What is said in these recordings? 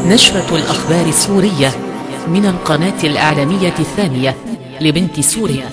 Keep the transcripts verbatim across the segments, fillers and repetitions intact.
نشرة الأخبار السورية من القناة الإعلامية الثانية لبنت سوريا.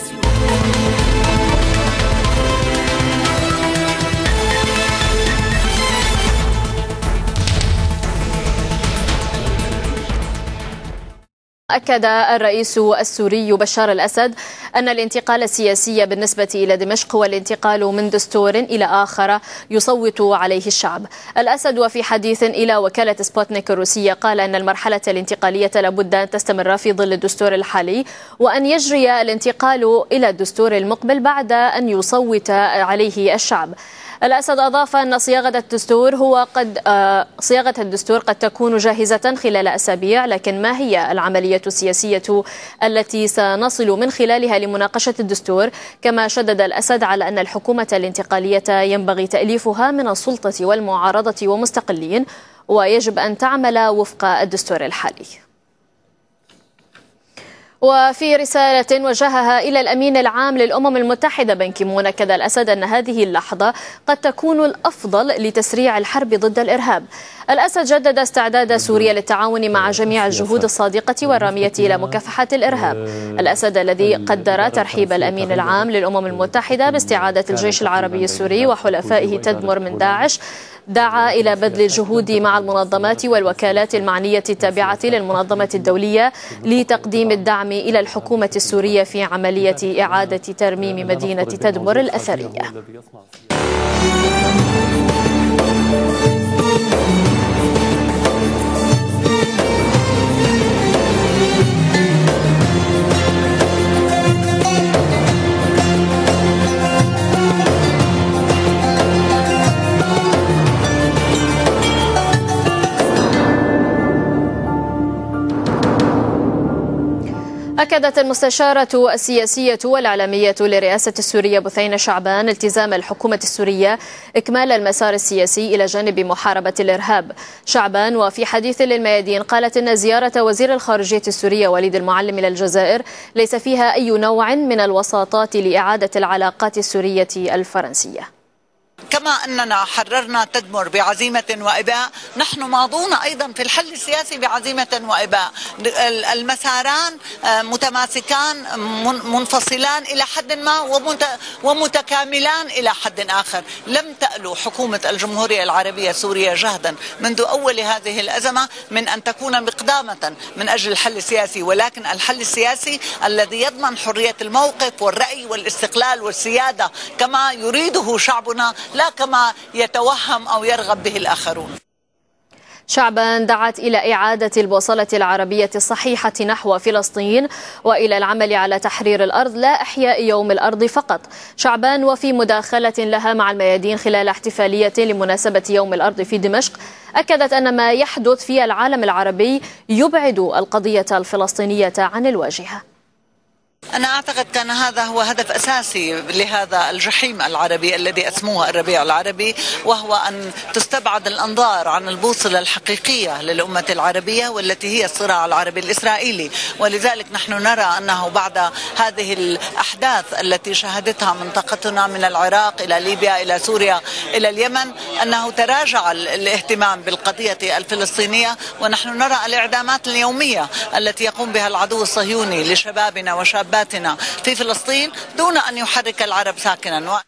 أكد الرئيس السوري بشار الأسد أن الانتقال السياسي بالنسبة إلى دمشق هو الانتقال من دستور إلى آخر يصوت عليه الشعب. الأسد وفي حديث إلى وكالة سبوتنيك الروسية قال أن المرحلة الانتقالية لابد أن تستمر في ظل الدستور الحالي، وأن يجري الانتقال إلى الدستور المقبل بعد أن يصوت عليه الشعب. الأسد أضاف أن صياغة الدستور هو قد آه صياغة الدستور قد تكون جاهزة خلال أسابيع، لكن ما هي العملية السياسية التي سنصل من خلالها لمناقشة الدستور؟ كما شدد الأسد على أن الحكومة الانتقالية ينبغي تأليفها من السلطة والمعارضة ومستقلين، ويجب أن تعمل وفق الدستور الحالي. وفي رسالة وجهها إلى الأمين العام للأمم المتحدة بان كي مون، أكد الأسد أن هذه اللحظة قد تكون الأفضل لتسريع الحرب ضد الإرهاب. الأسد جدد استعداد سوريا للتعاون مع جميع الجهود الصادقة والرامية إلى مكافحة الإرهاب. الأسد الذي قدر ترحيب الأمين العام للأمم المتحدة باستعادة الجيش العربي السوري وحلفائه تدمر من داعش دعا إلى بذل الجهود مع المنظمات والوكالات المعنية التابعة للمنظمة الدولية لتقديم الدعم إلى الحكومة السورية في عملية إعادة ترميم مدينة تدمر الأثرية. أكدت المستشارة السياسية والإعلامية لرئاسة السورية بثينة شعبان التزام الحكومة السورية إكمال المسار السياسي إلى جانب محاربة الإرهاب. شعبان وفي حديث للميادين قالت إن زيارة وزير الخارجية السورية وليد المعلم إلى الجزائر ليس فيها أي نوع من الوساطات لإعادة العلاقات السورية الفرنسية. كما أننا حررنا تدمر بعزيمة وإباء، نحن ماضون أيضا في الحل السياسي بعزيمة وإباء. المساران متماسكان منفصلان إلى حد ما ومتكاملان إلى حد آخر. لم تألو حكومة الجمهورية العربية السورية جهدا منذ أول هذه الأزمة من أن تكون مقدامة من أجل الحل السياسي، ولكن الحل السياسي الذي يضمن حرية الموقف والرأي والاستقلال والسيادة كما يريده شعبنا، لا كما يتوهم أو يرغب به الآخرون. شعبان دعت إلى إعادة البوصلة العربية الصحيحة نحو فلسطين وإلى العمل على تحرير الأرض لا إحياء يوم الأرض فقط. شعبان وفي مداخلة لها مع الميادين خلال احتفالية لمناسبة يوم الأرض في دمشق أكدت أن ما يحدث في العالم العربي يبعد القضية الفلسطينية عن الواجهة. أنا أعتقد كان هذا هو هدف أساسي لهذا الجحيم العربي الذي أسموه الربيع العربي، وهو أن تستبعد الأنظار عن البوصلة الحقيقية للأمة العربية والتي هي الصراع العربي الإسرائيلي. ولذلك نحن نرى أنه بعد هذه الأحداث التي شهدتها منطقتنا من العراق إلى ليبيا إلى سوريا إلى اليمن أنه تراجع الاهتمام بالقضية الفلسطينية، ونحن نرى الإعدامات اليومية التي يقوم بها العدو الصهيوني لشبابنا وشاباتنا في فلسطين دون أن يحرك العرب ساكنا.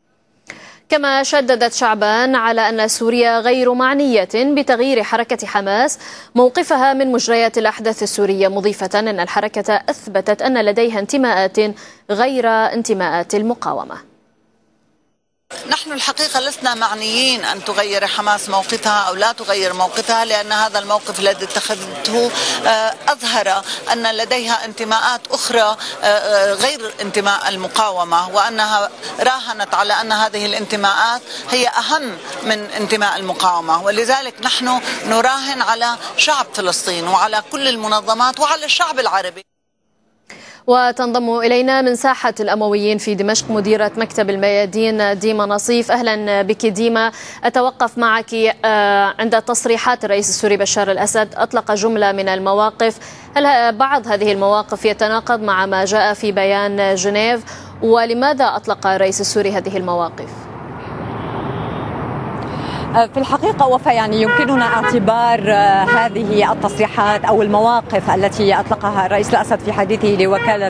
كما شددت شعبان على أن سوريا غير معنية بتغيير حركة حماس موقفها من مجريات الأحداث السورية، مضيفة أن الحركة أثبتت أن لديها انتماءات غير انتماءات المقاومة. نحن الحقيقة لسنا معنيين أن تغير حماس موقفها أو لا تغير موقفها، لأن هذا الموقف الذي اتخذته أظهر أن لديها انتماءات أخرى غير انتماء المقاومة، وأنها راهنت على أن هذه الانتماءات هي أهم من انتماء المقاومة. ولذلك نحن نراهن على شعب فلسطين وعلى كل المنظمات وعلى الشعب العربي. وتنضم إلينا من ساحة الأمويين في دمشق مديرة مكتب الميادين ديما نصيف. أهلا بك ديما. أتوقف معك عند تصريحات الرئيس السوري بشار الأسد، أطلق جملة من المواقف، هل بعض هذه المواقف يتناقض مع ما جاء في بيان جنيف؟ ولماذا أطلق الرئيس السوري هذه المواقف؟ في الحقيقة وفا يعني يمكننا اعتبار هذه التصريحات أو المواقف التي أطلقها الرئيس الأسد في حديثه لوكالة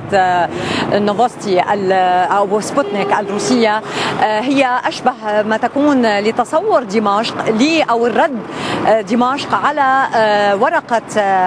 نوفوستي أو سبوتنيك الروسية هي أشبه ما تكون لتصور دمشق أو الرد دمشق على ورقة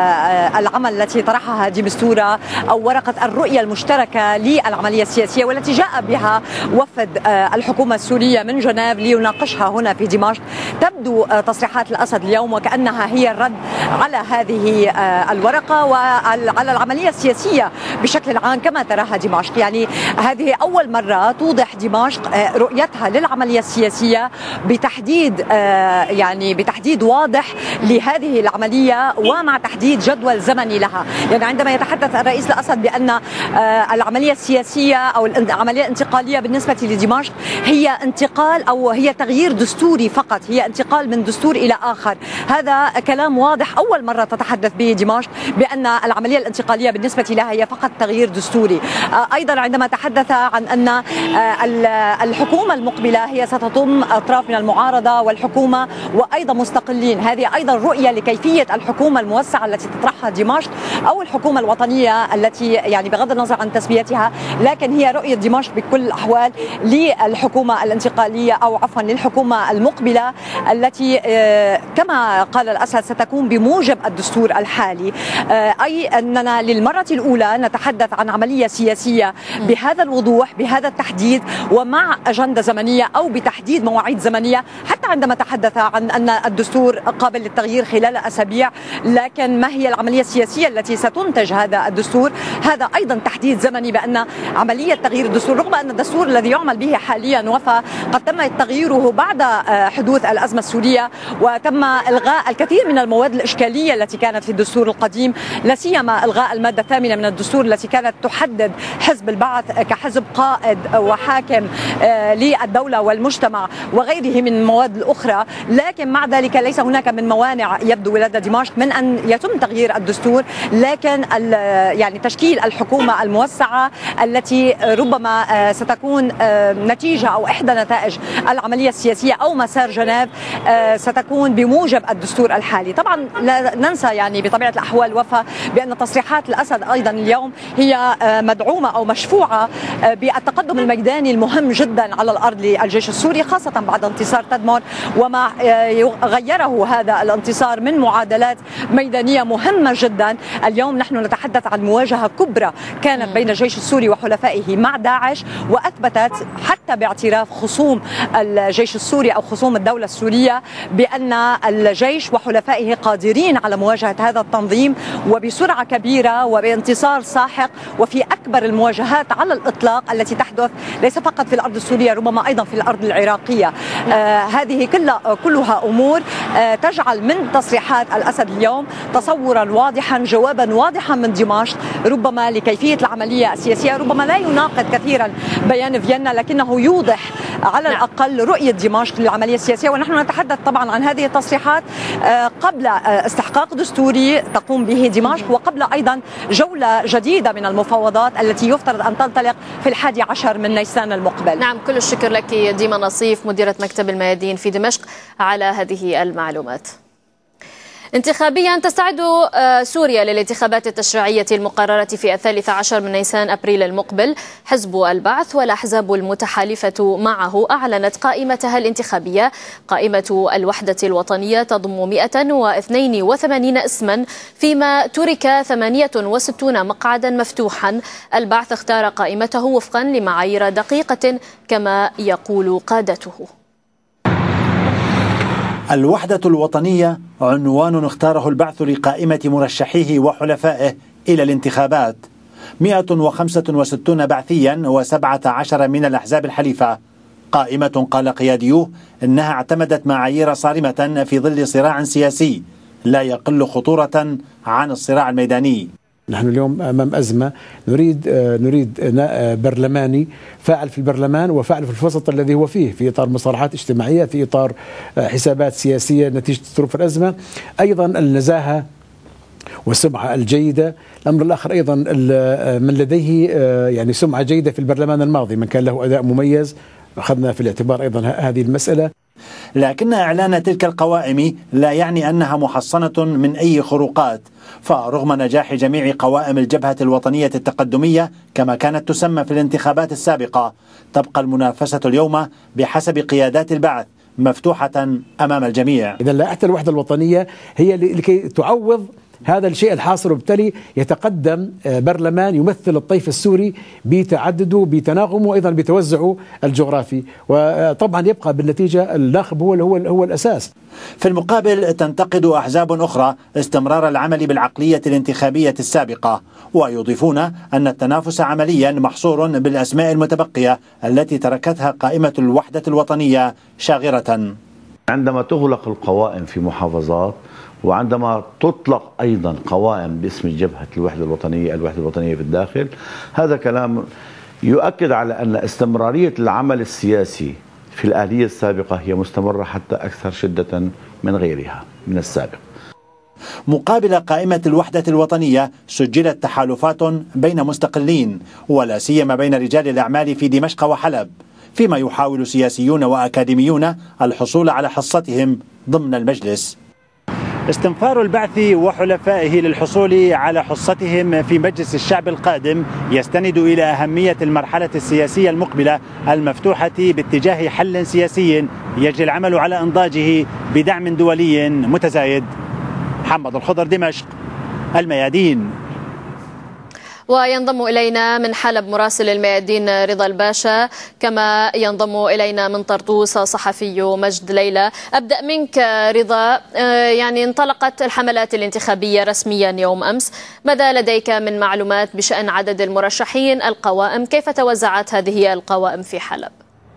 العمل التي طرحها دي مستورة أو ورقة الرؤية المشتركة للعملية السياسية والتي جاء بها وفد الحكومة السورية من جنيف ليناقشها هنا في دمشق. تبدو تصريحات الأسد اليوم وكأنها هي الرد على هذه الورقة وعلى العملية السياسية بشكل عام كما تراها دمشق. يعني هذه أول مرة توضح دمشق رؤيتها للعملية السياسية بتحديد يعني بتحديد واضح لهذه العملية ومع تحديد جدول زمني لها. يعني عندما يتحدث الرئيس الأسد بأن العملية السياسية أو العملية الانتقالية بالنسبة لدمشق هي انتقال أو هي تغيير دستوري فقط، هي انتقال من دستور إلى آخر، هذا كلام واضح أول مرة تتحدث به دمشق بأن العملية الانتقالية بالنسبة لها هي فقط تغيير دستوري. أيضا عندما تحدث عن أن الحكومة المقبلة هي ستضم أطراف من المعارضة والحكومة وأيضا مستقلين، هذه أيضا رؤية لكيفية الحكومة الموسعة التي تطرحها دمشق أو الحكومة الوطنية التي يعني بغض النظر عن تسميتها لكن هي رؤية دمشق بكل الأحوال للحكومة الانتقالية أو عفوا للحكومة المقبلة التي كما قال الأسد ستكون بموجب الدستور الحالي، أي أننا للمرة الأولى نتحدث عن عملية سياسية بهذا الوضوح بهذا التحديد ومع أجندة زمنية أو بتحديد مواعيد زمنية. حتى عندما تحدث عن أن الدستور قابل للتغيير خلال أسابيع، لكن ما هي العملية السياسية التي ستنتج هذا الدستور؟ هذا أيضا تحديد زمني بأن عملية تغيير الدستور رغم أن الدستور الذي يعمل به حاليا وفى قد تم تغييره بعد حدوث الأزمة السورية وتم إلغاء الكثير من المواد الإشكالية التي كانت في الدستور القديم، لا سيما إلغاء المادة الثامنة من الدستور التي كانت تحدد حزب البعث كحزب قائد وحاكم للدولة والمجتمع وغيره من المواد الأخرى. لكن مع ذلك ليس هناك من موانع يبدو لدى دمشق من أن يتم تغيير الدستور، لكن يعني تشكيل الحكومة الموسعة التي ربما ستكون نتيجة أو إحدى نتائج العملية السياسية أو مسار جنيف ستكون بموجب الدستور الحالي. طبعا لا ننسى يعني بطبيعة الأحوال وفا بأن تصريحات الأسد أيضا اليوم هي مدعومة أو مشفوعة بالتقدم الميداني المهم جدا على الأرض للجيش السوري خاصة بعد انتصار تدمر وما غيره هذا الانتصار من معادلات ميدانية مهمة جدا. اليوم نحن نتحدث عن مواجهة كبرى كانت بين الجيش السوري وحلفائه مع داعش، وأثبتت حتى باعتراف خصوم الجيش السوري أو خصوم الدولة السورية بأن الجيش وحلفائه قادرين على مواجهة هذا التنظيم وبسرعة كبيرة وبانتصار ساحق وفي أكبر المواجهات على الإطلاق التي تحدث ليس فقط في الأرض السورية ربما أيضا في الأرض العراقية. آه هذه كلها كلها أمور آه تجعل من تصريحات الأسد اليوم تصورا واضحا جوابا واضحا من دمشق ربما لكيفية العملية السياسية، ربما لا يناقض كثيرا بيان فيينا لكنه يوضح على الأقل رؤية دمشق للعملية السياسية. ونحن نتحدث طبعا عن هذه التصريحات قبل استحقاق دستوري تقوم به دمشق وقبل أيضا جولة جديدة من المفاوضات التي يفترض أن تنطلق في الحادي عشر من نيسان المقبل. نعم، كل الشكر لك ديما نصيف مديرة مكتب الميادين في دمشق على هذه المعلومات. انتخابيا تستعد سوريا للانتخابات التشريعية المقررة في الثالث عشر من نيسان أبريل المقبل. حزب البعث والأحزاب المتحالفة معه أعلنت قائمتها الانتخابية. قائمة الوحدة الوطنية تضم مئة واثنين وثمانين اسما فيما ترك ثمانية وستين مقعدا مفتوحا. البعث اختار قائمته وفقا لمعايير دقيقة كما يقول قادته. الوحدة الوطنية عنوان اختاره البعث لقائمة مرشحيه وحلفائه إلى الانتخابات، مئة وخمسة وستين بعثيا وسبعة عشر من الأحزاب الحليفة. قائمة قال قياديوه إنها اعتمدت معايير صارمة في ظل صراع سياسي لا يقل خطورة عن الصراع الميداني. نحن اليوم أمام أزمة، نريد نريد برلماني فاعل في البرلمان وفاعل في الوسط الذي هو فيه، في إطار مصالحات اجتماعية، في إطار حسابات سياسية نتيجة ظروف الأزمة، أيضا النزاهة والسمعة الجيدة. الأمر الآخر أيضا من لديه يعني سمعة جيدة في البرلمان الماضي، من كان له أداء مميز، أخذنا في الاعتبار أيضا هذه المسألة. لكن إعلان تلك القوائم لا يعني أنها محصنة من أي خروقات، فرغم نجاح جميع قوائم الجبهة الوطنية التقدمية كما كانت تسمى في الانتخابات السابقة، تبقى المنافسة اليوم بحسب قيادات البعث مفتوحة أمام الجميع. إذا لائحة الوحدة الوطنية هي لكي تعوض هذا الشيء الحاصل، وبالتالي يتقدم برلمان يمثل الطيف السوري بتعدده بتناغمه وأيضا بتوزعه الجغرافي، وطبعا يبقى بالنتيجة الناخب هو هو هو الأساس. في المقابل تنتقد أحزاب أخرى استمرار العمل بالعقلية الانتخابية السابقة، ويضيفون أن التنافس عمليا محصور بالأسماء المتبقية التي تركتها قائمة الوحدة الوطنية شاغرة. عندما تغلق القوائم في محافظات وعندما تطلق أيضا قوائم باسم جبهة الوحدة الوطنية الوحدة الوطنية في الداخل، هذا كلام يؤكد على أن استمرارية العمل السياسي في الآلية السابقة هي مستمرة حتى أكثر شدة من غيرها من السابق. مقابل قائمة الوحدة الوطنية سجلت تحالفات بين مستقلين ولا سيما بين رجال الأعمال في دمشق وحلب، فيما يحاول سياسيون وأكاديميون الحصول على حصتهم ضمن المجلس. استنفار البعث وحلفائه للحصول على حصتهم في مجلس الشعب القادم يستند إلى أهمية المرحلة السياسية المقبلة المفتوحة باتجاه حل سياسي يجري العمل على إنضاجه بدعم دولي متزايد. محمد الخضر، دمشق، الميادين. وينضم إلينا من حلب مراسل الميادين رضا الباشا، كما ينضم إلينا من طرطوس صحفي مجد ليلى. أبدأ منك رضا، يعني انطلقت الحملات الانتخابية رسميا يوم أمس، ماذا لديك من معلومات بشأن عدد المرشحين، القوائم، كيف توزعت هذه القوائم في حلب؟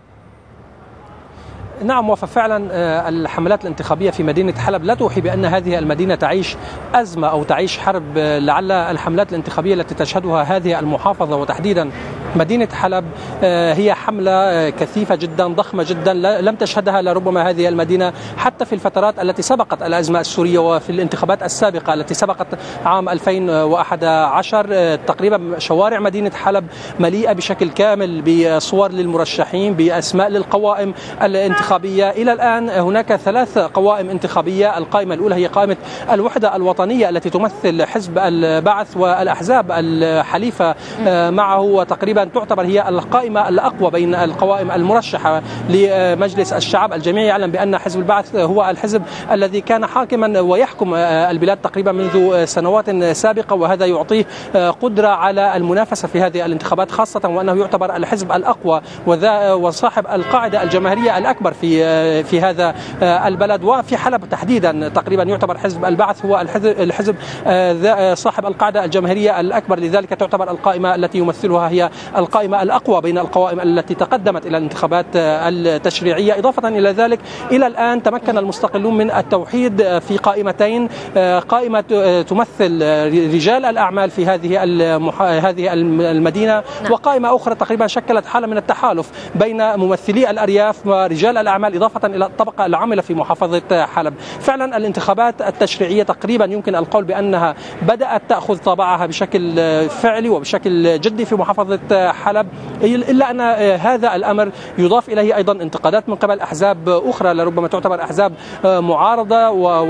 نعم، وفعلا الحملات الانتخابية في مدينة حلب لا توحي بأن هذه المدينة تعيش أزمة أو تعيش حرب. لعل الحملات الانتخابية التي تشهدها هذه المحافظة وتحديدا مدينة حلب هي حملة كثيفة جدا ضخمة جدا لم تشهدها لربما هذه المدينة حتى في الفترات التي سبقت الأزمة السورية وفي الانتخابات السابقة التي سبقت عام ألفين وأحد عشر. تقريبا شوارع مدينة حلب مليئة بشكل كامل بصور للمرشحين بأسماء للقوائم الانتخابية. إلى الآن هناك ثلاث قوائم انتخابية. القائمة الأولى هي قائمة الوحدة الوطنية التي تمثل حزب البعث والأحزاب الحليفة معه، وتقريبا تعتبر هي القائمة الأقوى بين القوائم المرشحة لمجلس الشعب. الجميع يعلم بأن حزب البعث هو الحزب الذي كان حاكما ويحكم البلاد تقريبا منذ سنوات سابقة، وهذا يعطيه قدرة على المنافسة في هذه الانتخابات، خاصة وأنه يعتبر الحزب الأقوى وصاحب القاعدة الجماهيرية الأكبر في في هذا البلد. وفي حلب تحديدا تقريبا يعتبر حزب البعث هو الحزب صاحب القاعدة الجماهيرية الأكبر، لذلك تعتبر القائمة التي يمثلها هي القائمة الأقوى بين القوائم التي تقدمت إلى الانتخابات التشريعية. إضافة إلى ذلك إلى الآن تمكن المستقلون من التوحيد في قائمتين، قائمة تمثل رجال الأعمال في هذه هذه المدينة، وقائمة أخرى تقريبا شكلت حالة من التحالف بين ممثلي الأرياف ورجال الأعمال إضافة إلى الطبقة العاملة في محافظة حلب. فعلا الانتخابات التشريعية تقريبا يمكن القول بأنها بدأت تأخذ طابعها بشكل فعلي وبشكل جدي في محافظة حلب، إلا أن هذا الأمر يضاف إليه أيضا انتقادات من قبل أحزاب أخرى لربما تعتبر أحزاب معارضة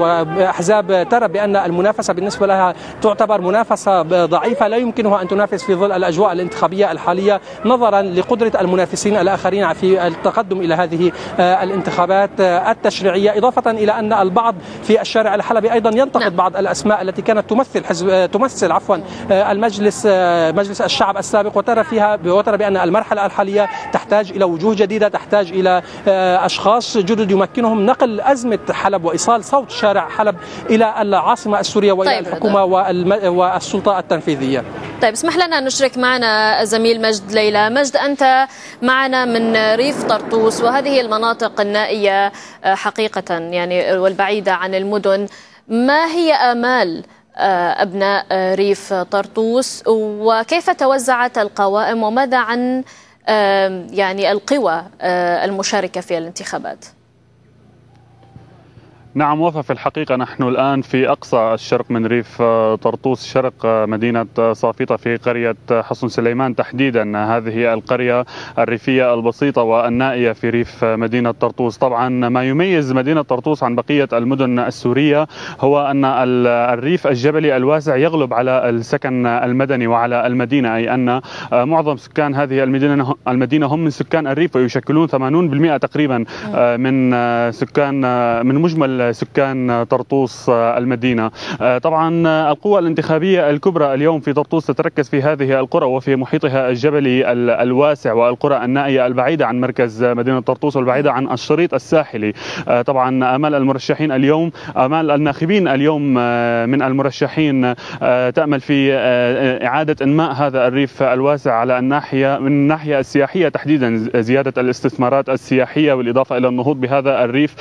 وأحزاب ترى بأن المنافسة بالنسبة لها تعتبر منافسة ضعيفة لا يمكنها أن تنافس في ظل الأجواء الانتخابية الحالية، نظرا لقدرة المنافسين الآخرين في التقدم إلى هذه الانتخابات التشريعية. إضافة إلى أن البعض في الشارع الحلبي أيضا ينتقد بعض الأسماء التي كانت تمثل حزب تمثل عفوا المجلس مجلس الشعب السابق، وترى فيها وترى بأن المرحلة الحالية تحتاج إلى وجوه جديدة، تحتاج إلى أشخاص جدد يمكنهم نقل أزمة حلب وإيصال صوت شارع حلب إلى العاصمة السورية وإلى طيب الحكومة والسلطة التنفيذية. طيب اسمح لنا نشرك معنا زميل مجد ليلى. مجد، أنت معنا من ريف طرطوس، وهذه المناطق النائية حقيقة يعني والبعيدة عن المدن. ما هي آمال أبناء ريف طرطوس وكيف توزعت القوائم، وماذا عن يعني القوى المشاركة في الانتخابات؟ نعم وفى، في الحقيقة نحن الآن في أقصى الشرق من ريف طرطوس، شرق مدينة صافيطة، في قرية حصن سليمان تحديدا. هذه القرية الريفية البسيطة والنائية في ريف مدينة طرطوس. طبعا ما يميز مدينة طرطوس عن بقية المدن السورية هو أن الريف الجبلي الواسع يغلب على السكن المدني وعلى المدينة، أي أن معظم سكان هذه المدينة المدينة هم من سكان الريف، ويشكلون ثمانين بالمئة تقريبا من سكان من مجمل سكان طرطوس المدينة. طبعا القوى الانتخابية الكبرى اليوم في طرطوس تتركز في هذه القرى وفي محيطها الجبلي الواسع، والقرى النائية البعيدة عن مركز مدينة طرطوس والبعيدة عن الشريط الساحلي. طبعا آمال المرشحين اليوم، آمال الناخبين اليوم من المرشحين تأمل في إعادة إنماء هذا الريف الواسع على الناحية من الناحية السياحية تحديدا، زيادة الاستثمارات السياحية بالإضافة إلى النهوض بهذا الريف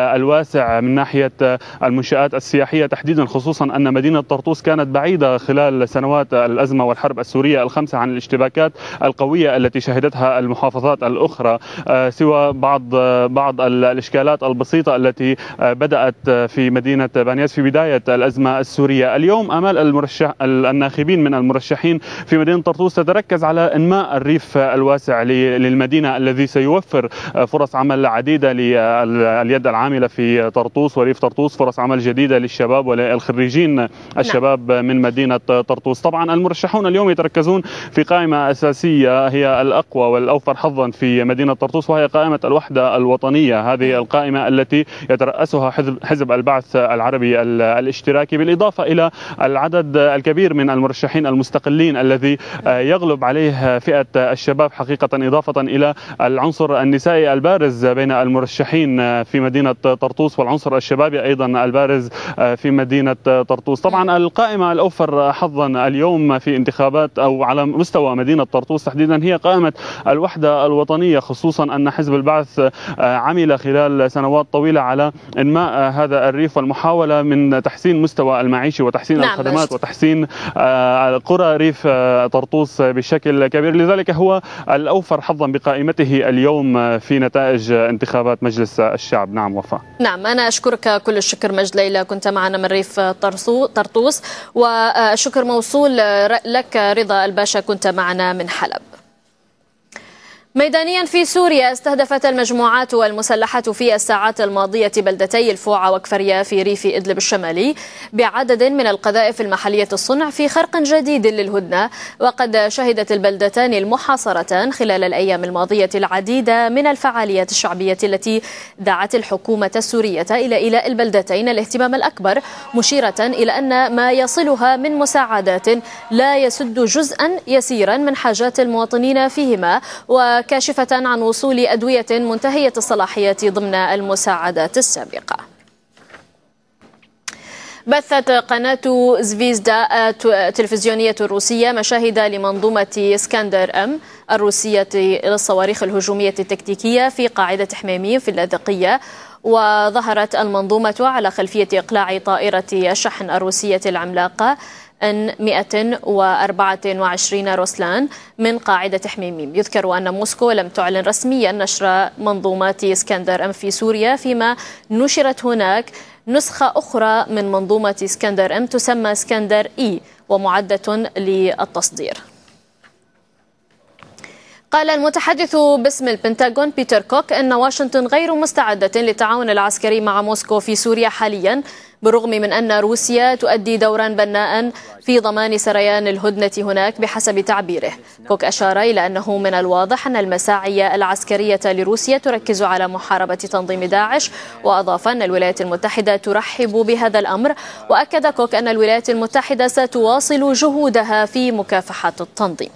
الواسع من ناحية المنشآت السياحية تحديدا، خصوصا أن مدينة طرطوس كانت بعيدة خلال سنوات الأزمة والحرب السورية الخمسة عن الاشتباكات القوية التي شهدتها المحافظات الأخرى، سوى بعض بعض الإشكالات البسيطة التي بدأت في مدينة بانياس في بداية الأزمة السورية. اليوم آمال المرشح الناخبين من المرشحين في مدينة طرطوس تتركز على إنماء الريف الواسع للمدينة الذي سيوفر فرص عمل عديدة لليد العاملة في طرطوس وريف طرطوس، فرص عمل جديدة للشباب وللخريجين الشباب من مدينة طرطوس. طبعا المرشحون اليوم يتركزون في قائمة أساسية هي الأقوى والأوفر حظا في مدينة طرطوس، وهي قائمة الوحدة الوطنية. هذه القائمة التي يترأسها حزب البعث العربي الاشتراكي، بالإضافة إلى العدد الكبير من المرشحين المستقلين الذي يغلب عليه فئة الشباب حقيقة، إضافة إلى العنصر النسائي البارز بين المرشحين في مدينة طرطوس والعنصر الشبابي أيضا البارز في مدينة طرطوس. طبعا القائمة الأوفر حظا اليوم في انتخابات أو على مستوى مدينة طرطوس تحديدا هي قائمة الوحدة الوطنية، خصوصا أن حزب البعث عمل خلال سنوات طويلة على إنماء هذا الريف والمحاولة من تحسين مستوى المعيشي وتحسين نعم الخدمات مجد. وتحسين قرى ريف طرطوس بشكل كبير، لذلك هو الأوفر حظا بقائمته اليوم في نتائج انتخابات مجلس الشعب. نعم وفاء. نعم أنا أشكرك كل الشكر مجد ليلى، كنت معنا من ريف طرطوس، والشكر موصول لك رضا الباشا، كنت معنا من حلب. ميدانيا في سوريا، استهدفت المجموعات المسلحة في الساعات الماضية بلدتي الفوعة وكفريا في ريف إدلب الشمالي بعدد من القذائف المحلية الصنع في خرق جديد للهدنة، وقد شهدت البلدتان المحاصرتان خلال الأيام الماضية العديد من الفعاليات الشعبية التي دعت الحكومة السورية إلى إيلاء البلدتين الاهتمام الأكبر، مشيرة إلى أن ما يصلها من مساعدات لا يسد جزءا يسيرا من حاجات المواطنين فيهما، و كاشفة عن وصول أدوية منتهية الصلاحية ضمن المساعدات السابقة. بثت قناة زفيزدا التلفزيونية الروسية مشاهد لمنظومة اسكندر أم الروسية للصواريخ الهجومية التكتيكية في قاعدة حميميم في اللاذقية، وظهرت المنظومة على خلفية إقلاع طائرة الشحن الروسية العملاقة أن مئة وأربعة وعشرين روسلان من قاعدة حميميم. يذكر أن موسكو لم تعلن رسميا نشر منظومات اسكندر أم في سوريا، فيما نشرت هناك نسخة أخرى من منظومة اسكندر أم تسمى اسكندر إي ومعدة للتصدير. قال المتحدث باسم البنتاغون بيتر كوك أن واشنطن غير مستعدة للتعاون العسكري مع موسكو في سوريا حاليا، بالرغم من أن روسيا تؤدي دورا بناء في ضمان سريان الهدنة هناك بحسب تعبيره. كوك أشار إلى أنه من الواضح أن المساعي العسكرية لروسيا تركز على محاربة تنظيم داعش، وأضاف أن الولايات المتحدة ترحب بهذا الأمر، وأكد كوك أن الولايات المتحدة ستواصل جهودها في مكافحة التنظيم.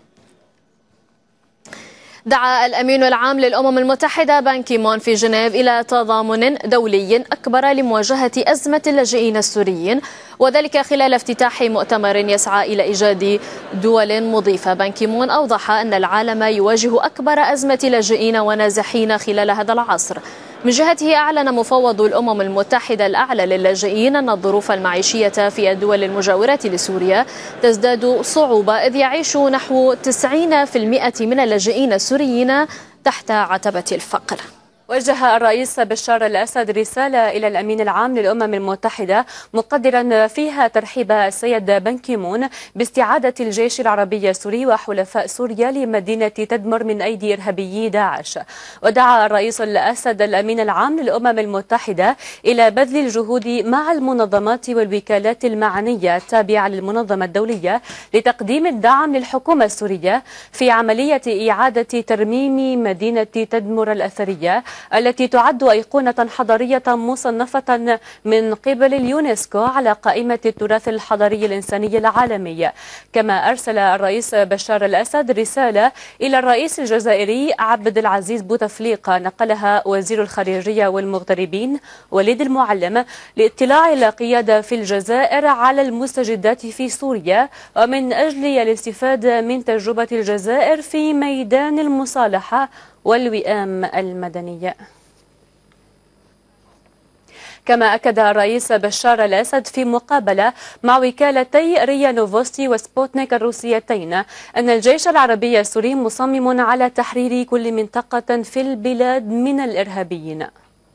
دعا الأمين العام للأمم المتحدة بان كيمون في جنيف إلى تضامن دولي أكبر لمواجهة أزمة اللاجئين السوريين، وذلك خلال افتتاح مؤتمر يسعى إلى إيجاد دول مضيفة. بان كيمون أوضح أن العالم يواجه أكبر أزمة لاجئين ونازحين خلال هذا العصر. من جهته أعلن مفوض الأمم المتحدة الأعلى للاجئين أن الظروف المعيشية في الدول المجاورة لسوريا تزداد صعوبة، إذ يعيش نحو تسعين بالمئة من اللاجئين السوريين تحت عتبة الفقر. وجه الرئيس بشار الأسد رسالة إلى الأمين العام للأمم المتحدة مقدرا فيها ترحيب السيد بان كيمون باستعادة الجيش العربي السوري وحلفاء سوريا لمدينة تدمر من أيدي إرهابيي داعش. ودعا الرئيس الأسد الأمين العام للأمم المتحدة إلى بذل الجهود مع المنظمات والوكالات المعنية التابعة للمنظمة الدولية لتقديم الدعم للحكومة السورية في عملية إعادة ترميم مدينة تدمر الأثرية التي تعد أيقونة حضارية مصنفة من قبل اليونسكو على قائمة التراث الحضاري الإنساني العالمي. كما أرسل الرئيس بشار الأسد رسالة إلى الرئيس الجزائري عبد العزيز بوتفليقة نقلها وزير الخارجية والمغتربين وليد المعلم لاطلاع القيادة في الجزائر على المستجدات في سوريا ومن أجل الاستفادة من تجربة الجزائر في ميدان المصالحة والوئام المدني. كما أكد الرئيس بشار الأسد في مقابلة مع وكالتي ريا نوفوستي وسبوتنيك الروسيتين أن الجيش العربي السوري مصمم على تحرير كل منطقة في البلاد من الإرهابيين.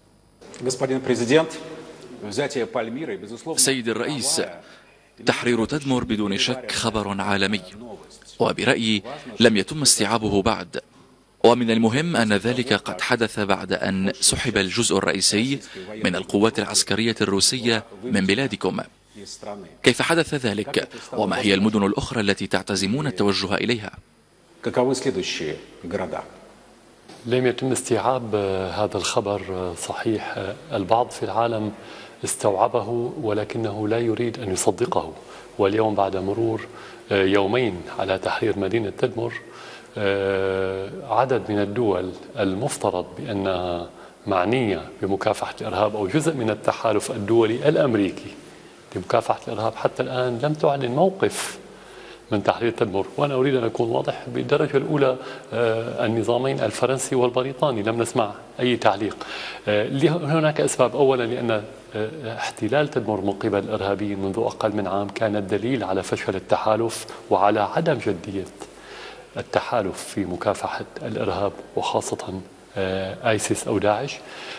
سيد الرئيس، تحرير تدمر بدون شك خبر عالمي، وبرأيي لم يتم استيعابه بعد، ومن المهم أن ذلك قد حدث بعد أن سحب الجزء الرئيسي من القوات العسكرية الروسية من بلادكم. كيف حدث ذلك؟ وما هي المدن الأخرى التي تعتزمون التوجه إليها؟ لم يتم استيعاب هذا الخبر صحيح، البعض في العالم استوعبه ولكنه لا يريد أن يصدقه. واليوم بعد مرور يومين على تحرير مدينة تدمر، عدد من الدول المفترض بأنها معنية بمكافحة الإرهاب أو جزء من التحالف الدولي الأمريكي لمكافحة الإرهاب حتى الآن لم تعلن موقف من تحرير تدمر. وأنا أريد أن أكون واضح بالدرجة الأولى، النظامين الفرنسي والبريطاني لم نسمع أي تعليق. هناك أسباب. أولا لأن احتلال تدمر من قبل الإرهابيين منذ أقل من عام كان الدليل على فشل التحالف وعلى عدم جدية التحالف في مكافحة الإرهاب وخاصة آيسيس أو داعش.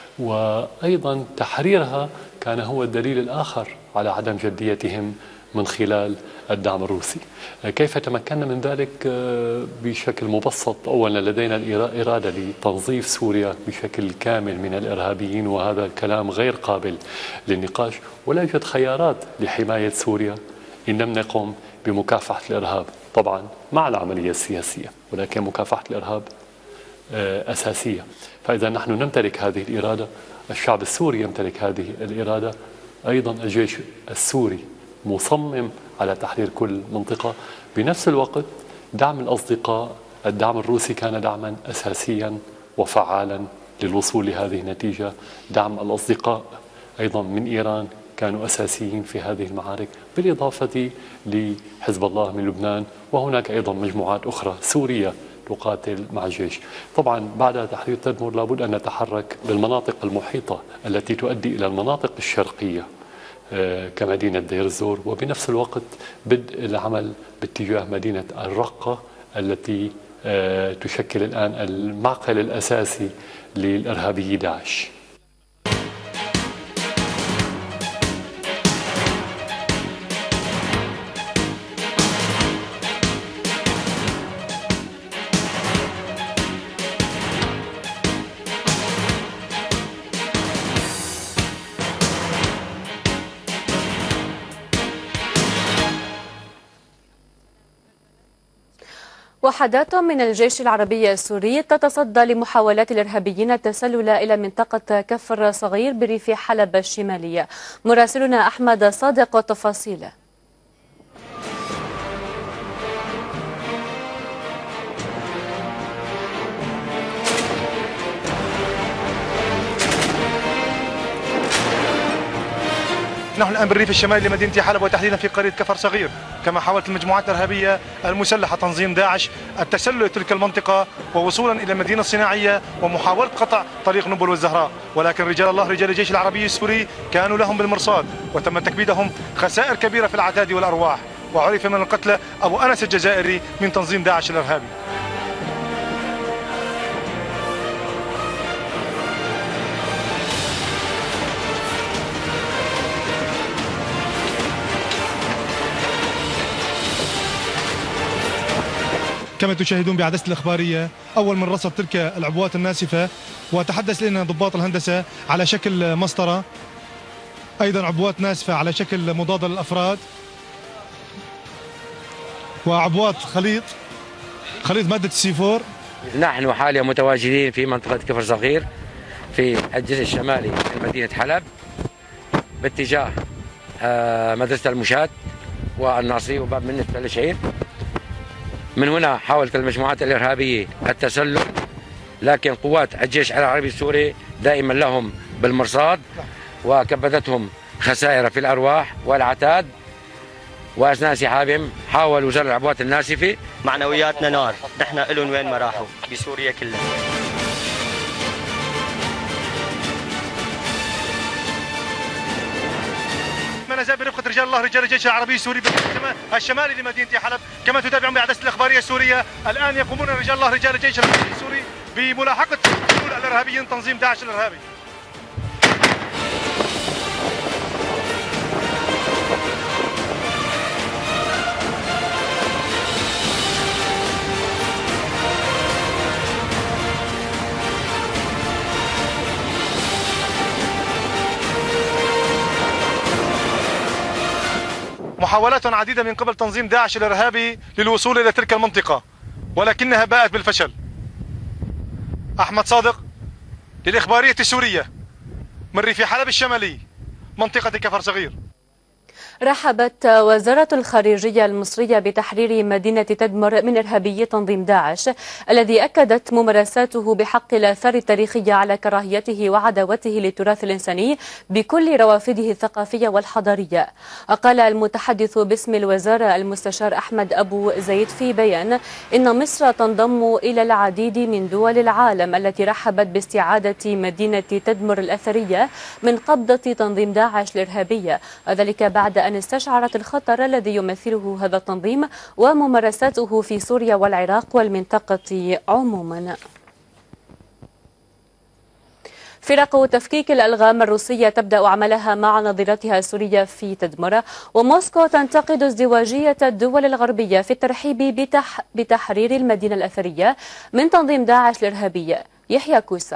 وأيضا تحريرها كان هو الدليل الآخر على عدم جديتهم من خلال الدعم الروسي. كيف تمكنا من ذلك؟ بشكل مبسط. أولا لدينا الإرادة لتنظيف سوريا بشكل كامل من الإرهابيين، وهذا الكلام غير قابل للنقاش، ولا يوجد خيارات لحماية سوريا إن لم نقم بمكافحة الإرهاب، طبعا مع العملية السياسية، ولكن مكافحة الإرهاب أساسية. فإذا نحن نمتلك هذه الإرادة، الشعب السوري يمتلك هذه الإرادة، أيضا الجيش السوري مصمم على تحرير كل منطقة. بنفس الوقت دعم الأصدقاء، الدعم الروسي كان دعما أساسيا وفعالا للوصول لهذه النتيجة. دعم الأصدقاء أيضا من إيران كانوا أساسيين في هذه المعارك، بالإضافة لحزب الله من لبنان، وهناك أيضا مجموعات أخرى سورية تقاتل مع الجيش. طبعا بعد تحرير تدمر لابد أن نتحرك للمناطق المحيطة التي تؤدي إلى المناطق الشرقية كمدينة دير الزور، وبنفس الوقت بدء العمل باتجاه مدينة الرقة التي تشكل الآن المعقل الأساسي للإرهابي داعش. وحدات من الجيش العربي السوري تتصدى لمحاولات الإرهابيين التسلل إلى منطقة كفر صغير بريف حلب الشمالية. مراسلنا أحمد صادق والتفاصيل. نحن الآن بالريف الشمالي لمدينة حلب وتحديدا في قرية كفر صغير، كما حاولت المجموعات الإرهابية المسلحة تنظيم داعش التسلل إلى تلك المنطقة ووصولا إلى المدينة الصناعية ومحاولة قطع طريق نبل والزهراء، ولكن رجال الله رجال الجيش العربي السوري كانوا لهم بالمرصاد وتم تكبيدهم خسائر كبيرة في الأعداد والأرواح، وعرف من القتلى أبو أنس الجزائري من تنظيم داعش الإرهابي. كما تشاهدون بعدسة الإخبارية أول من رصد تلك العبوات الناسفة، وتحدث لنا ضباط الهندسة على شكل مسطرة، أيضا عبوات ناسفة على شكل مضاد للأفراد، وعبوات خليط خليط مادة السي فور. نحن حاليا متواجدين في منطقة كفر صغير في الجزء الشمالي من مدينة حلب باتجاه مدرسة المشاة والناصري وباب منة الشعير. من هنا حاولت المجموعات الإرهابية التسلل، لكن قوات الجيش العربي السوري دائما لهم بالمرصاد، وكبدتهم خسائر في الأرواح والعتاد، وأثناء انسحابهم حاولوا زر العبوات الناسفة. معنوياتنا نار، نحن إلهم وين ما راحوا بسوريا كلها. ما نزال برفقة رجال الله رجال الجيش العربي السوري بالمحكمة الشمالي لمدينة حلب، كما تتابعون بعدسة الإخبارية السورية. الآن يقومون رجال الله رجال الجيش العربي السوري بملاحقة الإرهابيين تنظيم داعش الإرهابي. محاولات عديدة من قبل تنظيم داعش الإرهابي للوصول إلى تلك المنطقة، ولكنها باءت بالفشل. أحمد صادق للإخبارية السورية من ريف حلب الشمالي منطقة كفر صغير. رحبت وزارة الخارجية المصرية بتحرير مدينة تدمر من إرهابي تنظيم داعش، الذي أكدت ممارساته بحق الآثار التاريخية على كراهيته وعداوته للتراث الإنساني بكل روافده الثقافية والحضارية. قال المتحدث باسم الوزارة المستشار أحمد أبو زيد في بيان إن مصر تنضم إلى العديد من دول العالم التي رحبت باستعادة مدينة تدمر الأثرية من قبضة تنظيم داعش الإرهابية، وذلك بعد أن استشعرت الخطر الذي يمثله هذا التنظيم وممارساته في سوريا والعراق والمنطقة عموما. فرق تفكيك الألغام الروسية تبدأ عملها مع نظيرتها السورية في تدمر، وموسكو تنتقد ازدواجية الدول الغربية في الترحيب بتح... بتحرير المدينة الأثرية من تنظيم داعش الإرهابي. يحيى كوسا.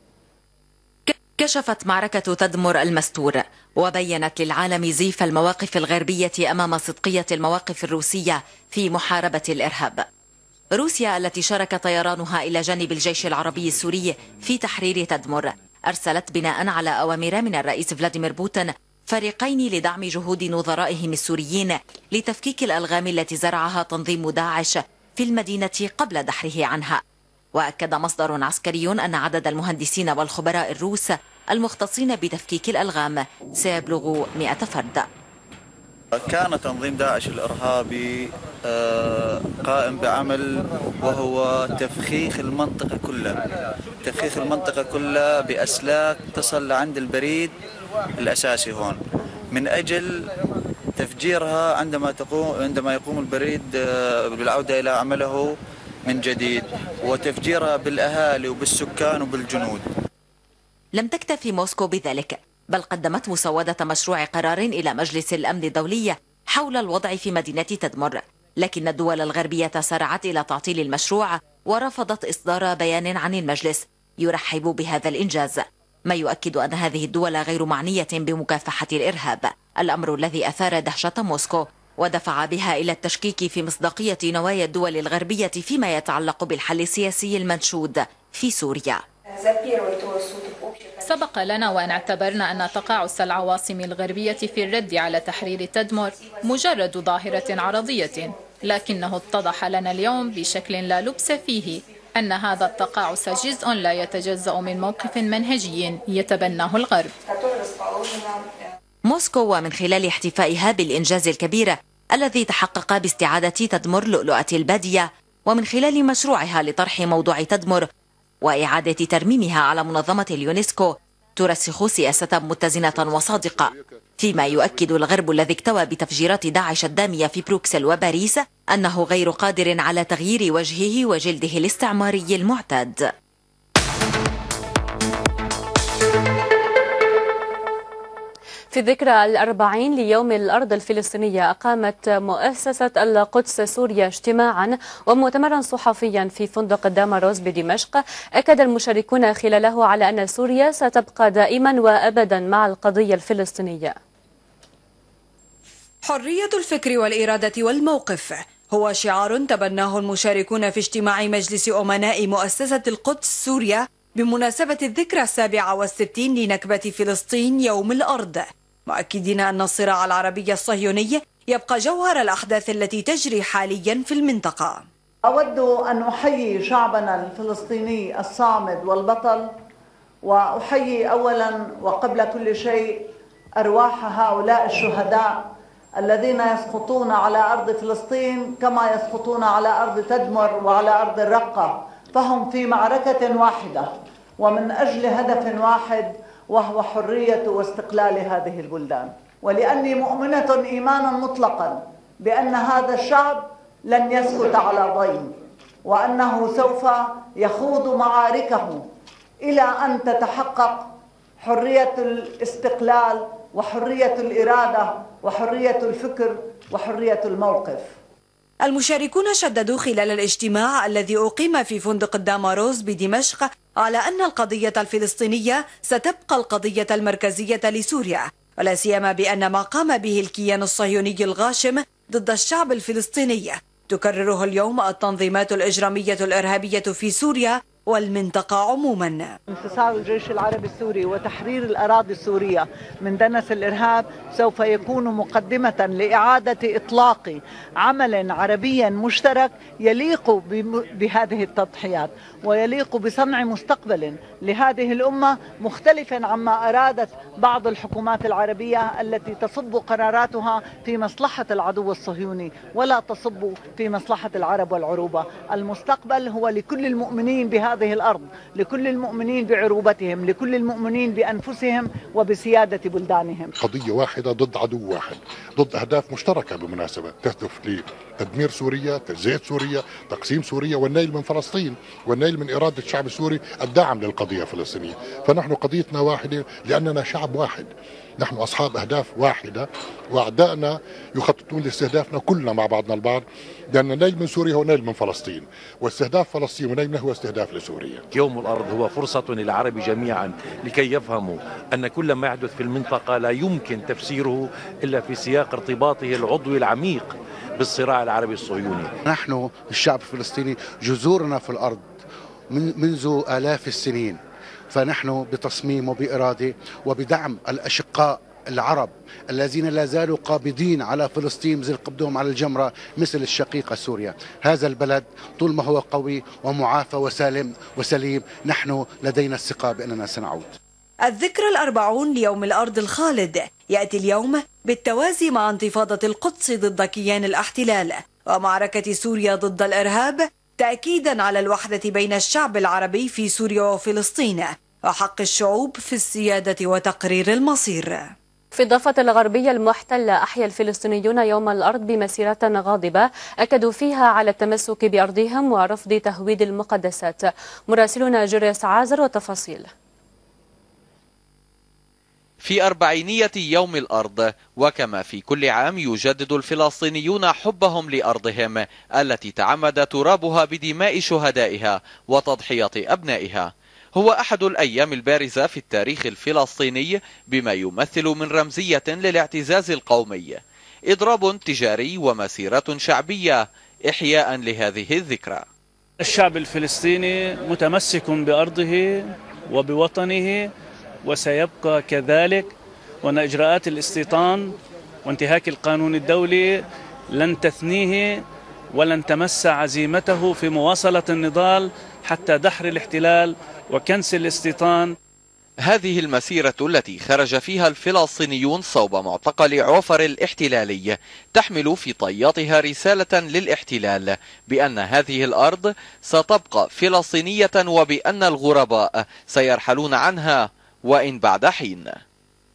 كشفت معركة تدمر المستور وبينت للعالم زيف المواقف الغربية أمام صدقية المواقف الروسية في محاربة الإرهاب. روسيا التي شارك طيرانها إلى جانب الجيش العربي السوري في تحرير تدمر أرسلت بناء على أوامر من الرئيس فلاديمير بوتين فريقين لدعم جهود نظرائهم السوريين لتفكيك الألغام التي زرعها تنظيم داعش في المدينة قبل دحره عنها. وأكد مصدر عسكري أن عدد المهندسين والخبراء الروس المختصين بتفكيك الألغام سيبلغ مئة فرد. كان تنظيم داعش الإرهابي قائم بعمل وهو تفخيخ المنطقة كلها تفخيخ المنطقة كلها بأسلاك تصل لعند البريد الأساسي هون، من أجل تفجيرها عندما تقوم عندما يقوم البريد بالعودة إلى عمله من جديد، وتفجيرها بالأهالي وبالسكان وبالجنود. لم تكتفي موسكو بذلك، بل قدمت مسودة مشروع قرار إلى مجلس الأمن الدولي حول الوضع في مدينة تدمر، لكن الدول الغربية سارعت إلى تعطيل المشروع ورفضت إصدار بيان عن المجلس يرحب بهذا الإنجاز، ما يؤكد أن هذه الدول غير معنية بمكافحة الإرهاب، الأمر الذي أثار دهشة موسكو ودفع بها إلى التشكيك في مصداقية نوايا الدول الغربية فيما يتعلق بالحل السياسي المنشود في سوريا. سبق لنا وأن اعتبرنا أن تقاعس العواصم الغربية في الرد على تحرير تدمر مجرد ظاهرة عرضية، لكنه اتضح لنا اليوم بشكل لا لبس فيه أن هذا التقاعس جزء لا يتجزأ من موقف منهجي يتبناه الغرب. موسكو ومن خلال احتفائها بالإنجاز الكبير الذي تحقق باستعادة تدمر لؤلؤة البادية، ومن خلال مشروعها لطرح موضوع تدمر وإعادة ترميمها على منظمة اليونسكو، ترسخ سياسة متزنة وصادقة، فيما يؤكد الغرب الذي اكتوى بتفجيرات داعش الدامية في بروكسل وباريس أنه غير قادر على تغيير وجهه وجلده الاستعماري المعتاد. في ذكرى الأربعين ليوم الأرض الفلسطينية أقامت مؤسسة القدس سوريا اجتماعا ومؤتمرا صحفيا في فندق داماروس بدمشق. أكد المشاركون خلاله على أن سوريا ستبقى دائما وأبدا مع القضية الفلسطينية. حرية الفكر والإرادة والموقف هو شعار تبناه المشاركون في اجتماع مجلس أمناء مؤسسة القدس سوريا بمناسبة الذكرى السابعة والستين لنكبة فلسطين يوم الأرض، مؤكدين أن الصراع العربي الصهيوني يبقى جوهر الأحداث التي تجري حاليا في المنطقة. أود أن أحيي شعبنا الفلسطيني الصامد والبطل، وأحيي أولا وقبل كل شيء أرواح هؤلاء الشهداء الذين يسقطون على أرض فلسطين كما يسقطون على أرض تدمر وعلى أرض الرقة، فهم في معركة واحدة ومن أجل هدف واحد وهو حرية واستقلال هذه البلدان. ولأني مؤمنة إيمانا مطلقا بأن هذا الشعب لن يسكت على ضيم، وأنه سوف يخوض معاركه إلى أن تتحقق حرية الاستقلال وحرية الإرادة وحرية الفكر وحرية الموقف. المشاركون شددوا خلال الاجتماع الذي أقيم في فندق الداماروس بدمشق على أن القضية الفلسطينية ستبقى القضية المركزية لسوريا، ولا سيما بأن ما قام به الكيان الصهيوني الغاشم ضد الشعب الفلسطيني تكرره اليوم التنظيمات الإجرامية الإرهابية في سوريا والمنطقة عموما. انتصار الجيش العربي السوري وتحرير الأراضي السورية من دنس الإرهاب سوف يكون مقدمة لإعادة إطلاق عمل عربي مشترك يليق بهذه التضحيات ويليق بصنع مستقبل لهذه الأمة مختلفا عما أرادت بعض الحكومات العربية التي تصب قراراتها في مصلحة العدو الصهيوني ولا تصب في مصلحة العرب والعروبة. المستقبل هو لكل المؤمنين بهذا هذه الأرض، لكل المؤمنين بعروبتهم، لكل المؤمنين بأنفسهم وبسيادة بلدانهم. قضية واحدة ضد عدو واحد، ضد أهداف مشتركة بالمناسبة تهدف لتدمير سوريا، تجزئة سوريا، تقسيم سوريا والنيل من فلسطين والنيل من إرادة الشعب السوري الداعم للقضية الفلسطينية. فنحن قضيتنا واحدة لأننا شعب واحد، نحن أصحاب أهداف واحدة، وأعدائنا يخططون لاستهدافنا كلنا مع بعضنا البعض، لأن نيل من سوريا هو نيل من فلسطين، واستهداف فلسطين ونيل هو استهداف لسوريا. يوم الأرض هو فرصة للعرب جميعا لكي يفهموا أن كل ما يحدث في المنطقة لا يمكن تفسيره إلا في سياق ارتباطه العضوي العميق بالصراع العربي الصهيوني. نحن الشعب الفلسطيني جذورنا في الأرض من منذ آلاف السنين، فنحن بتصميم وبإرادة وبدعم الأشقاء العرب الذين لا زالوا قابضين على فلسطين مثل قبضهم على الجمرة مثل الشقيقة سوريا. هذا البلد طول ما هو قوي ومعافى وسالم وسليم نحن لدينا الثقة بأننا سنعود. الذكرى الأربعون ليوم الأرض الخالد يأتي اليوم بالتوازي مع انتفاضة القدس ضد كيان الاحتلال ومعركة سوريا ضد الإرهاب، تأكيدا على الوحدة بين الشعب العربي في سوريا وفلسطين وحق الشعوب في السيادة وتقرير المصير. في الضفة الغربية المحتلة أحيا الفلسطينيون يوم الأرض بمسيرة غاضبة أكدوا فيها على التمسك بأرضهم ورفض تهويد المقدسات. مراسلنا جوريس عازر وتفاصيل. في أربعينية يوم الأرض وكما في كل عام يجدد الفلسطينيون حبهم لأرضهم التي تعمد ترابها بدماء شهدائها وتضحية أبنائها. هو أحد الأيام البارزة في التاريخ الفلسطيني بما يمثل من رمزية للاعتزاز القومي، إضراب تجاري ومسيرة شعبية إحياء لهذه الذكرى. الشعب الفلسطيني متمسك بأرضه وبوطنه وسيبقى كذلك، وأن إجراءات الاستيطان وانتهاك القانون الدولي لن تثنيه ولن تمس عزيمته في مواصلة النضال حتى دحر الاحتلال وكنس الاستيطان. هذه المسيرة التي خرج فيها الفلسطينيون صوب معتقل عوفر الاحتلالي تحمل في طياتها رسالة للاحتلال بأن هذه الأرض ستبقى فلسطينية وبأن الغرباء سيرحلون عنها وإن بعد حين.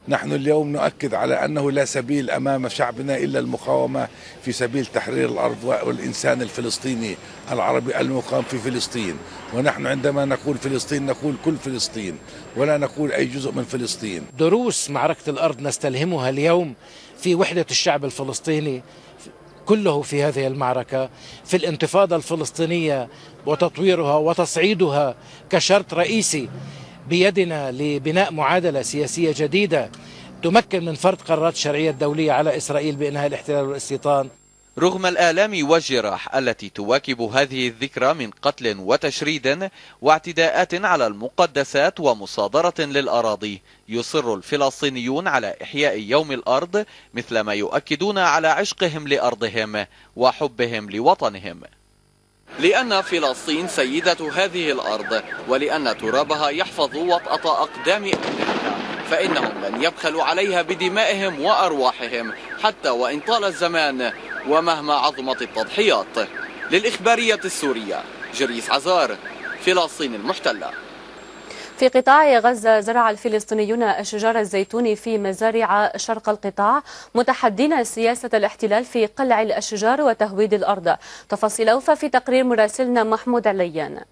نحن اليوم نؤكد على أنه لا سبيل أمام شعبنا إلا المقاومة في سبيل تحرير الأرض والإنسان الفلسطيني العربي المقام في فلسطين. ونحن عندما نقول فلسطين نقول كل فلسطين ولا نقول أي جزء من فلسطين. دروس معركة الأرض نستلهمها اليوم في وحدة الشعب الفلسطيني كله في هذه المعركة، في الانتفاضة الفلسطينية وتطويرها وتصعيدها كشرط رئيسي بيدنا لبناء معادلة سياسية جديدة تمكن من فرض قرارات الشرعية الدولية على إسرائيل بإنهاء الاحتلال والاستيطان. رغم الآلام والجراح التي تواكب هذه الذكرى من قتل وتشريد واعتداءات على المقدسات ومصادرة للأراضي، يصر الفلسطينيون على إحياء يوم الأرض مثلما يؤكدون على عشقهم لأرضهم وحبهم لوطنهم. لأن فلسطين سيدة هذه الأرض ولأن ترابها يحفظ وطأة أقدام أهلها، فإنهم لن يبخلوا عليها بدمائهم وأرواحهم حتى وإن طال الزمان ومهما عظمت التضحيات. للإخبارية السورية جريس عزار، فلسطين المحتلة. في قطاع غزة زرع الفلسطينيون أشجار الزيتون في مزارع شرق القطاع متحدين سياسة الاحتلال في قلع الأشجار وتهويد الأرض. تفاصيل أوفى في تقرير مراسلنا محمود عليان.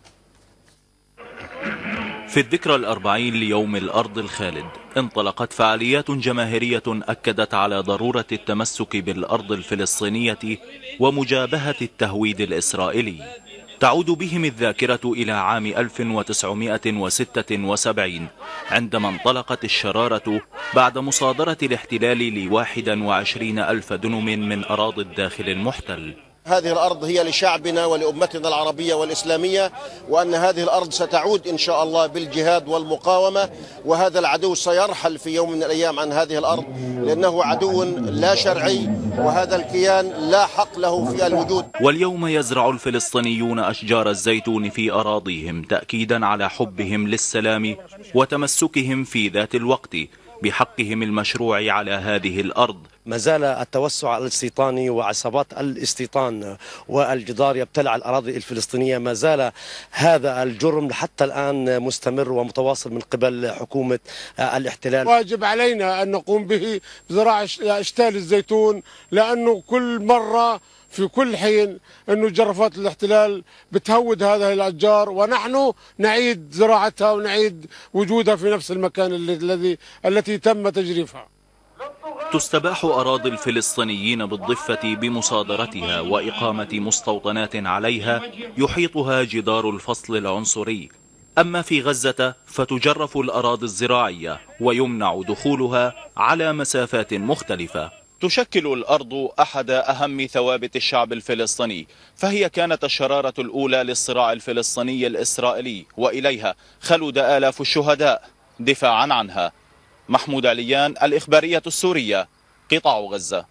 في الذكرى الأربعين ليوم الأرض الخالد انطلقت فعاليات جماهيرية أكدت على ضرورة التمسك بالأرض الفلسطينية ومجابهة التهويد الإسرائيلي. تعود بهم الذاكرة إلى عام ألف وتسعمائة وستة وسبعين عندما انطلقت الشرارة بعد مصادرة الاحتلال لواحد وعشرين ألف دنم من أراضي الداخل المحتل. هذه الأرض هي لشعبنا ولأمتنا العربية والإسلامية، وأن هذه الأرض ستعود إن شاء الله بالجهاد والمقاومة، وهذا العدو سيرحل في يوم من الأيام عن هذه الأرض لأنه عدو لا شرعي، وهذا الكيان لا حق له في الوجود. واليوم يزرع الفلسطينيون أشجار الزيتون في أراضيهم تأكيدا على حبهم للسلام وتمسكهم في ذات الوقت بحقهم المشروع على هذه الأرض. ما زال التوسع الاستيطاني وعصابات الاستيطان والجدار يبتلع الأراضي الفلسطينية، ما زال هذا الجرم حتى الآن مستمر ومتواصل من قبل حكومة الاحتلال. واجب علينا أن نقوم به بزراعة أشتال الزيتون، لأنه كل مرة في كل حين أنه جرافات الاحتلال بتهود هذه الأشجار، ونحن نعيد زراعتها ونعيد وجودها في نفس المكان الذي التي تم تجريفها. تستباح أراضي الفلسطينيين بالضفة بمصادرتها وإقامة مستوطنات عليها يحيطها جدار الفصل العنصري. أما في غزة فتجرف الأراضي الزراعية ويمنع دخولها على مسافات مختلفة. تشكل الأرض أحد أهم ثوابت الشعب الفلسطيني، فهي كانت الشرارة الأولى للصراع الفلسطيني الإسرائيلي، وإليها خلد آلاف الشهداء دفاعا عنها. محمود عليان، الإخبارية السورية، قطاع غزة.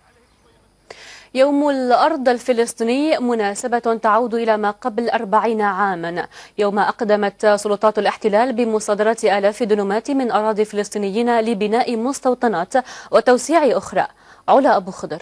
يوم الأرض الفلسطيني مناسبة تعود إلى ما قبل أربعين عاما، يوم أقدمت سلطات الاحتلال بمصادرة آلاف دنومات من أراضي فلسطينيين لبناء مستوطنات وتوسيع أخرى. علا أبو خضر.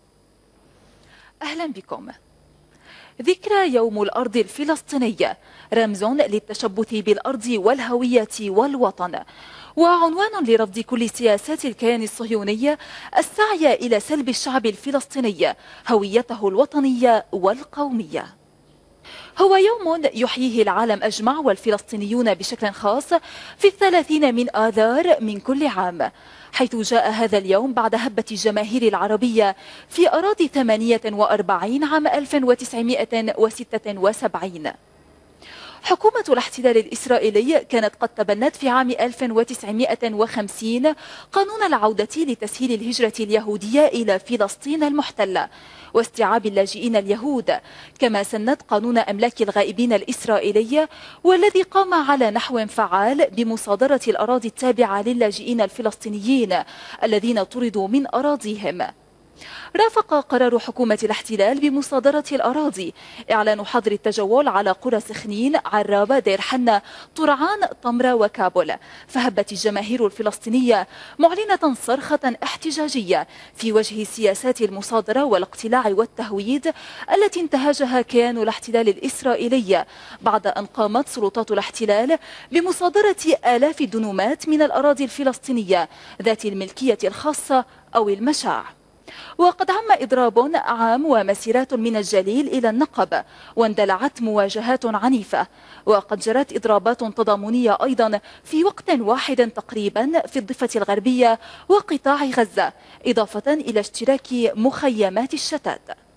أهلا بكم. ذكرى يوم الأرض الفلسطيني رمز للتشبث بالأرض والهوية والوطن، وعنوان لرفض كل سياسات الكيان الصهيوني السعي إلى سلب الشعب الفلسطيني هويته الوطنية والقومية. هو يوم يحييه العالم أجمع والفلسطينيون بشكل خاص في الثلاثين من آذار من كل عام، حيث جاء هذا اليوم بعد هبة الجماهير العربية في أراضي ثمانية وأربعين عام ألف وتسعمائة وستة وسبعين. حكومة الاحتلال الإسرائيلي كانت قد تبنت في عام ألف وتسعمائة وخمسين قانون العودة لتسهيل الهجرة اليهودية إلى فلسطين المحتلة واستيعاب اللاجئين اليهود، كما سنت قانون أملاك الغائبين الإسرائيلي، والذي قام على نحو فعال بمصادرة الأراضي التابعة للاجئين الفلسطينيين الذين طردوا من أراضيهم. رافق قرار حكومة الاحتلال بمصادرة الأراضي إعلان حظر التجول على قرى سخنين، عرابة، دير حنة، طرعان، طمرة وكابول، فهبت الجماهير الفلسطينية معلنة صرخة احتجاجية في وجه سياسات المصادرة والاقتلاع والتهويد التي انتهجها كيان الاحتلال الإسرائيلي بعد أن قامت سلطات الاحتلال بمصادرة آلاف الدنومات من الأراضي الفلسطينية ذات الملكية الخاصة أو المشاع. وقد عم إضراب عام ومسيرات من الجليل إلى النقب، واندلعت مواجهات عنيفة، وقد جرت إضرابات تضامنية أيضا في وقت واحد تقريبا في الضفة الغربية وقطاع غزة، إضافة إلى اشتراك مخيمات الشتات.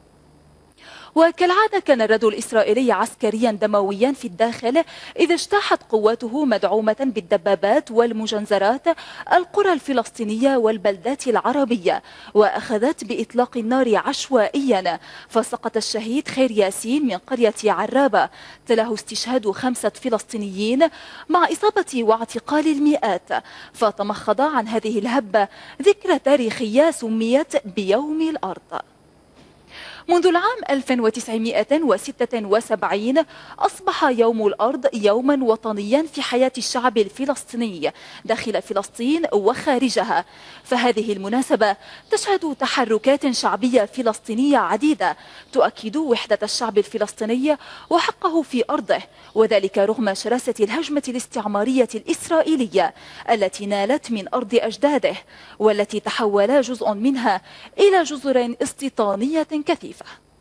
وكالعادة كان الرد الإسرائيلي عسكريا دمويا في الداخل إذا اجتاحت قواته مدعومة بالدبابات والمجنزرات القرى الفلسطينية والبلدات العربية، وأخذت بإطلاق النار عشوائيا، فسقط الشهيد خير ياسين من قرية عرابة، تلاه استشهاد خمسة فلسطينيين مع إصابة واعتقال المئات، فتمخض عن هذه الهبة ذكرى تاريخية سميت بيوم الأرض. منذ العام ألف وتسعمئة وستة وسبعين أصبح يوم الأرض يوما وطنيا في حياة الشعب الفلسطيني داخل فلسطين وخارجها، فهذه المناسبة تشهد تحركات شعبية فلسطينية عديدة تؤكد وحدة الشعب الفلسطيني وحقه في أرضه، وذلك رغم شراسة الهجمة الاستعمارية الإسرائيلية التي نالت من أرض أجداده، والتي تحول جزء منها إلى جزر استيطانية كثيفة.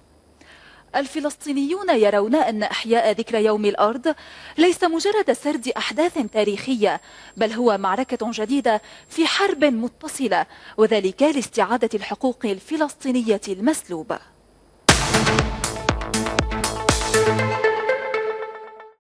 الفلسطينيون يرون أن إحياء ذكرى يوم الأرض ليس مجرد سرد أحداث تاريخية، بل هو معركة جديدة في حرب متصلة، وذلك لاستعادة الحقوق الفلسطينية المسلوبة.